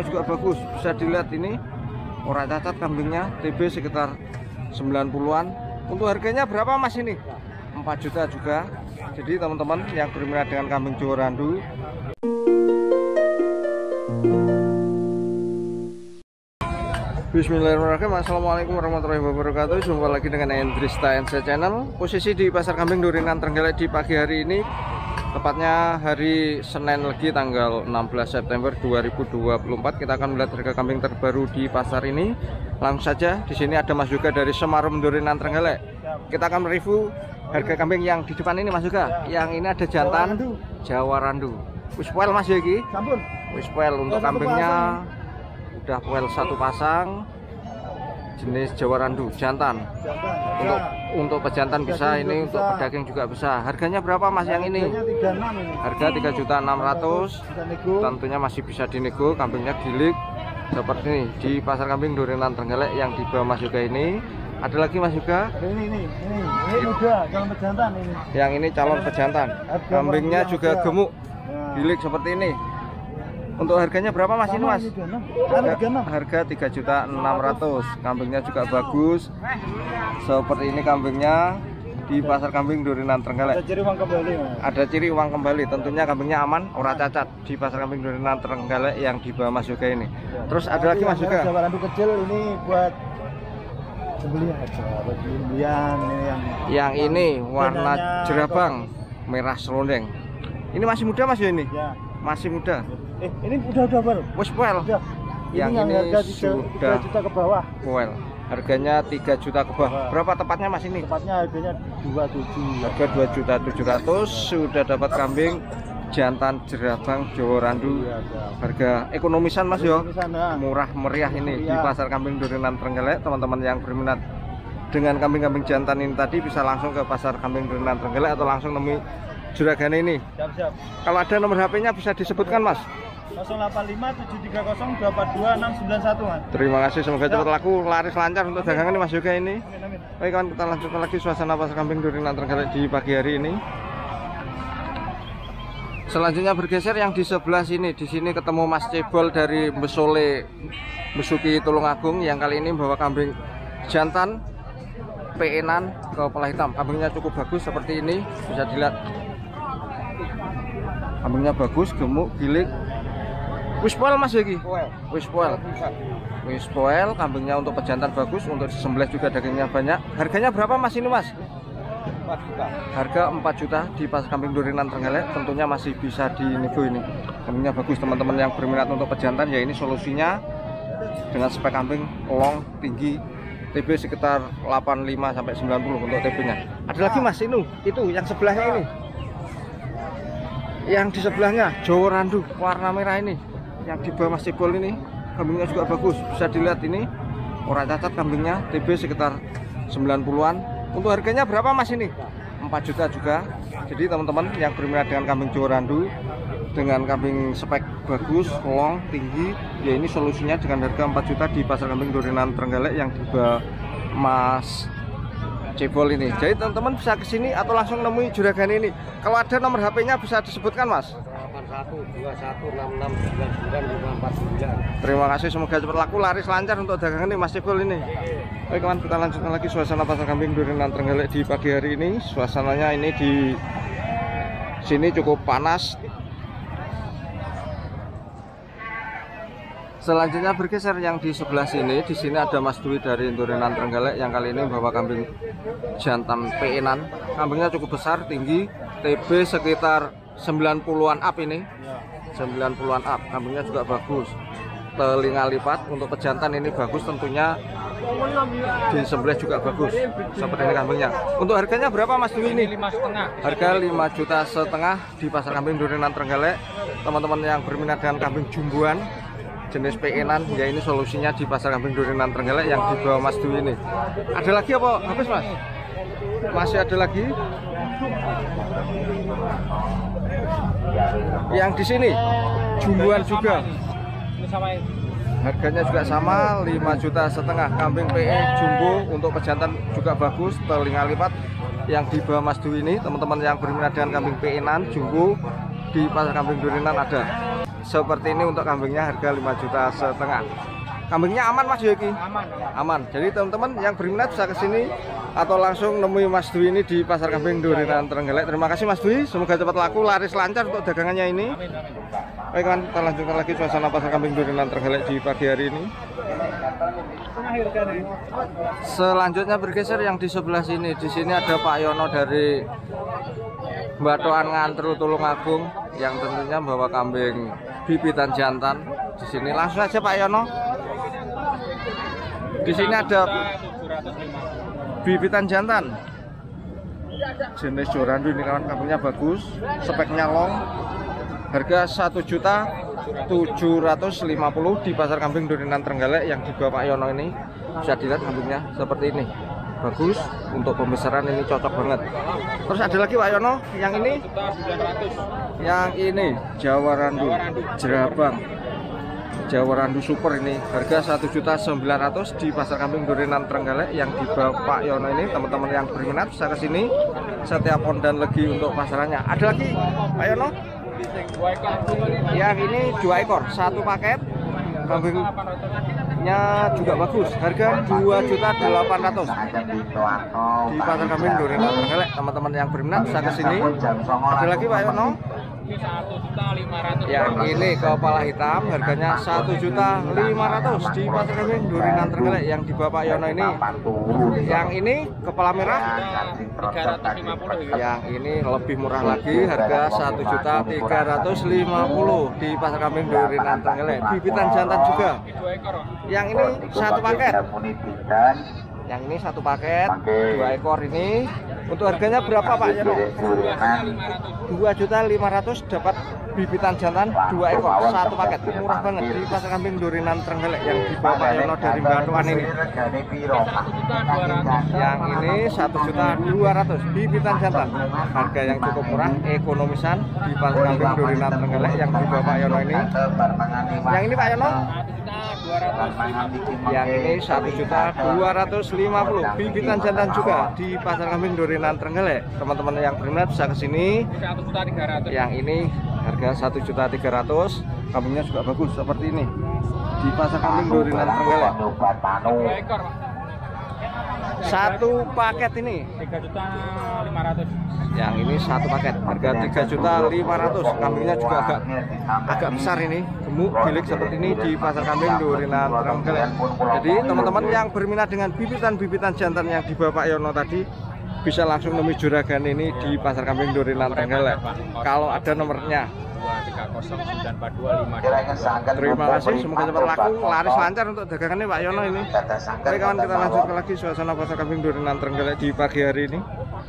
kambingnya juga bagus, bisa dilihat ini ora cacat kambingnya, TB sekitar 90-an. Untuk harganya berapa mas ini? 4 juta juga. Jadi teman-teman yang berminat dengan kambing Jawa Randu, bismillahirrahmanirrahim. Assalamualaikum warahmatullahi wabarakatuh. Jumpa lagi dengan Endrista NC Channel. Posisi di Pasar Kambing Durinan Trenggalek di pagi hari ini, tepatnya hari Senin Legi tanggal 16 September 2024. Kita akan melihat harga kambing terbaru di pasar ini. Langsung saja, di sini ada Mas Yoga dari Semarang Durinan Trenggalek. Kita akan mereview harga kambing yang di depan ini Mas Yoga. Yang ini ada jantan Jawa Randu. Wis poel Mas Yogi? Sampun. Wis poel. Untuk kambingnya udah poel satu pasang, jenis Jawa Randu jantan. Untuk pejantan bisa, ini untuk pedaging juga bisa. Harganya berapa Mas yang ini? Harga 3.600.000. Tentunya masih bisa dinego. Kambingnya gilik seperti ini di Pasar Kambing Durinan Trenggalek yang di bawah Mas Yoga ini. Ada lagi Mas Yoga? Ini muda, calon pejantan ini. Yang ini calon pejantan. Kambingnya juga gemuk, gilik seperti ini. Untuk harganya berapa Mas ini Mas? Harga 3.600.000. Kambingnya juga bagus. Seperti ini kambingnya di Pasar Kambing Durinan Trenggalek. Ada ciri uang kembali Mas. Ada ciri uang kembali. Tentunya kambingnya aman, ora cacat di Pasar Kambing Durinan Trenggalek yang di bawah Mas Yoga ini. Terus ada lagi Mas Yoga? Jawa Randu kecil ini buat sembelihan aja, buat sembelihan ini yang ini warna jerabang merah selondeng. Ini masih muda Mas ya ini? Ya. Masih muda. Ini udah baru. Wes poel. Yang ini harga sudah 3 juta ke bawah. Poel. Harganya 3 juta ke bawah. Berapa tepatnya Mas ini? Tepatnya harganya 27. Harga 2.700.000 sudah dapat kambing jantan jerabang Jawa Randu. Harga ekonomisan Mas yo. Murah meriah ini di Pasar Kambing Durinan Trenggalek. Teman-teman yang berminat dengan kambing-kambing jantan ini tadi bisa langsung ke Pasar Kambing Durinan Trenggalek atau langsung nemui juragan ini. Siap. Kalau ada nomor HP-nya bisa disebutkan Mas. 085730226991 Mas. Terima kasih, semoga cepat laku, laris lancar untuk dagangan ini Mas Yoga ini. Baik kawan, kita lanjutkan lagi suasana Pasar Kambing Durinan Trenggalek di pagi hari ini. Selanjutnya bergeser yang di sebelah sini. Di sini ketemu Mas Cebol dari Besole Besuki Tulungagung yang kali ini membawa kambing jantan PE-an kepala hitam. Kambingnya cukup bagus seperti ini, bisa dilihat. Kambingnya bagus, gemuk, gilik. Wis poel Mas Yogi? Wis poel. Wis poel, kambingnya untuk pejantan bagus, untuk disembelih juga dagingnya banyak. Harganya berapa Mas ini Mas? 4 juta. Harga 4 juta di Pasar Kambing Durinan Trenggalek. Tentunya masih bisa dinego ini. Kambingnya bagus, teman-teman yang berminat untuk pejantan ya ini solusinya dengan spek kambing long, tinggi, TB sekitar 85 sampai 90 untuk TB-nya. Ada lagi Mas itu yang sebelahnya ini. Yang di sebelahnya Jawa Randu warna merah ini. Yang di bawah Mas Cebol ini kambingnya juga bagus, bisa dilihat ini ora cacat kambingnya, TB sekitar 90-an. Untuk harganya berapa Mas ini? 4 juta juga. Jadi teman-teman yang berminat dengan kambing Jawa Randu dengan kambing spek bagus, long, tinggi, ya ini solusinya dengan harga 4 juta di Pasar Kambing Durinan Trenggalek yang di bawah Mas Cebol ini. Jadi teman-teman bisa ke sini atau langsung nemui juragan ini. Kalau ada nomor HP-nya bisa disebutkan Mas. 8121699949. Terima kasih, semoga cepat laku, laris lancar untuk dagangan ini Mas Cebol ini. Baik kawan, kita lanjutkan lagi suasana Pasar Kambing Durinan Trenggalek di pagi hari ini. Suasananya ini di sini cukup panas. Selanjutnya bergeser yang di sebelah sini. Di sini ada Mas Dwi dari Durinan Trenggalek yang kali ini membawa kambing jantan PE-an. Kambingnya cukup besar, tinggi, TB sekitar 90-an up ini. 90-an up. Kambingnya juga bagus. Telinga lipat untuk pejantan ini bagus, tentunya disembelih juga bagus. Seperti ini kambingnya. Untuk harganya berapa Mas Dwi ini? 5,5. Harga 5,5 juta di Pasar Kambing Durinan Trenggalek. Teman-teman yang berminat dengan kambing jumbuan jenis PE-an ya ini solusinya di Pasar Kambing Durinan Trenggalek yang di bawah Mas Dwi ini. Ada lagi apa? Habis Mas? Masih ada lagi. Yang di sini jumbuan juga. Harganya juga sama 5,5 juta. Kambing PE jumbo untuk pejantan juga bagus, telinga lipat yang di bawah Mas Dwi ini. Teman-teman yang berminat dengan kambing PE-an jumbo di Pasar Kambing Durinan ada. seperti ini untuk kambingnya harga 5,5 juta. Kambingnya aman Mas Yogi? Aman. Jadi teman-teman yang berminat bisa ke sini atau langsung nemui Mas Dwi ini di Pasar Kambing Durinan Trenggalek. Terima kasih Mas Dwi, semoga cepat laku, laris lancar untuk dagangannya ini. Baik kan, kita lanjutkan lagi suasana Pasar Kambing Durinan Trenggalek di pagi hari ini. Selanjutnya bergeser yang di sebelah sini. Di sini ada Pak Yono dari Batoan Ngantru Tulungagung yang tentunya membawa kambing bibitan jantan. Di sini langsung aja Pak Yono. Di sini ada bibitan jantan jenis Jorandu, ini kawan, kambingnya bagus, speknya long, harga 1.750.000 di Pasar Kambing Durinan Trenggalek yang di bawah Pak Yono ini. Bisa dilihat kambingnya seperti ini, bagus untuk pembesaran, ini cocok banget. Terus ada lagi Pak Yono, yang ini Jawa Randu Jerabang, Jawa Randu Super ini harga 1.900.000 di Pasar Kambing Durinan Trenggalek yang di bawah Pak Yono ini. Teman-teman yang berminat bisa ke sini, setiap pon dan legi untuk pasarannya. Ada lagi Pak Yono, yang ini 2 ekor, 1 paket, kambingnya juga bagus, harga 2.800.000 di Pasar Kambing Durinan Trenggalek. Teman-teman yang berminat bisa ke sini. Ada lagi Pak Yono, yang ini kepala hitam, harganya 1.500.000 di Pasar Kambing Durinan Trenggalek yang di bawah Pak Yono ini. Yang ini kepala merah, 350. Yang ini lebih murah lagi, harga 1.350.000 di Pasar Kambing Durinan Trenggalek. Bibitan jantan juga. Yang ini 1 paket. Yang ini 1 paket, 2 ekor ini. Untuk harganya berapa Pak Yono? 2.500.000 dapat bibitan jantan 2 ekor, 1 paket. Murah banget di Pasar Kambing Durinan Trenggalek yang di bawah Pak Yono dari Batuan ini. Yang ini 1.200.000 bibitan jantan, harga yang cukup murah, ekonomisan di Pasar Kambing Durinan Trenggalek yang di bawah Pak Yono ini. Yang ini Pak Yono, yang ini 1.250.000 bibitan jantan juga di Pasar Kambing Durinan Trenggalek. Teman-teman yang berminat bisa ke sini. Yang ini harga 1.300.000, kambingnya juga bagus seperti ini di Pasar Kambing Durinan Trenggalek. 1 paket ini 3.500.000. Yang ini 1 paket, harga 3.500.000. Kambingnya juga agak besar ini, gemuk, gilik seperti ini di Pasar Kambing Durinan Trenggalek. Jadi teman-teman yang berminat dengan bibitan-bibitan jantan yang di bawah Pak Yono tadi bisa langsung nemui juragan ini di Pasar Kambing Durinan Trenggalek. Kalau ada nomornya. Terima kasih, semoga cepat laku, laris lancar untuk dagangannya Pak Yono ini. Oke kawan, kita lanjutkan lagi suasana Pasar Kambing Durinan Trenggalek di pagi hari ini.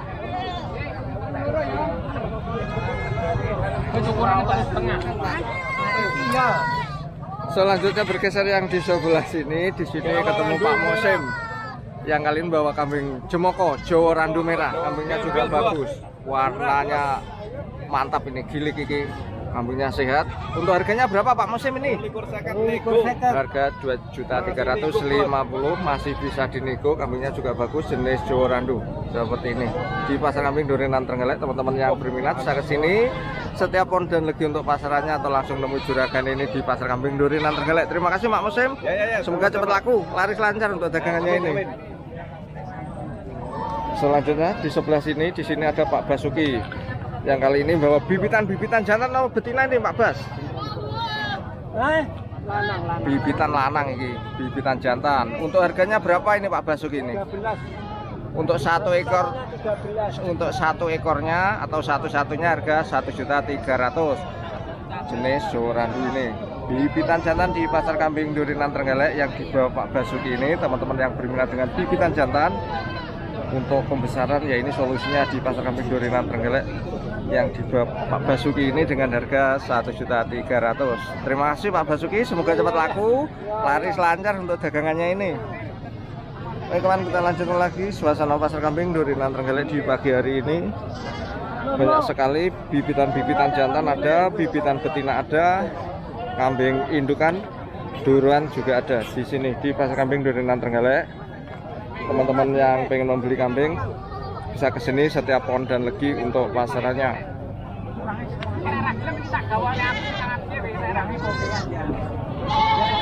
Selanjutnya bergeser yang di sebelah sini. Di sini ketemu Pak Musim yang kali ini bawa kambing Jemoko Jawa Randu merah. Kambingnya juga bagus, warnanya mantap ini, gilik iki. Kambingnya sehat. Untuk harganya berapa Pak Musim ini? Harga 2.350.000, masih bisa dinego. Kambingnya juga bagus, jenis Jawa Randu seperti ini di Pasar Kambing Durinan Trenggalek. Teman-teman yang berminat bisa ke sini, setiap pon dan legi untuk pasarannya atau langsung nemu juragan ini di Pasar Kambing Durinan Trenggalek. Terima kasih Pak Musim. Semoga cepat laku, laris lancar untuk dagangannya ini. Selanjutnya di sebelah sini, di sini ada Pak Basuki yang kali ini bawa bibitan-bibitan jantan atau betina ini Pak Bas? Bibitan lanang ini, bibitan jantan. Untuk harganya berapa ini Pak Basuki ini? Untuk 1 ekor, untuk 1 ekornya atau satu-satunya harga 1.300.000. Jenis Jawa Randu ini, bibitan jantan di Pasar Kambing Durinan Trenggalek yang dibawa Pak Basuki ini. Teman-teman yang berminat dengan bibitan jantan untuk pembesaran, ya ini solusinya di Pasar Kambing Durinan Trenggalek yang dibawa Pak Basuki ini dengan harga 1.300.000. Terima kasih Pak Basuki, semoga cepat laku, laris lancar untuk dagangannya ini. Baik kawan, kita lanjutkan lagi suasana Pasar Kambing Durinan Trenggalek di pagi hari ini. Banyak sekali bibitan-bibitan jantan ada, bibitan betina ada, kambing indukan, duruan juga ada di sini di Pasar Kambing Durinan Trenggalek. Teman-teman yang pengen membeli kambing bisa ke sini setiap pon dan legi untuk pasarannya. Kami kopi aja.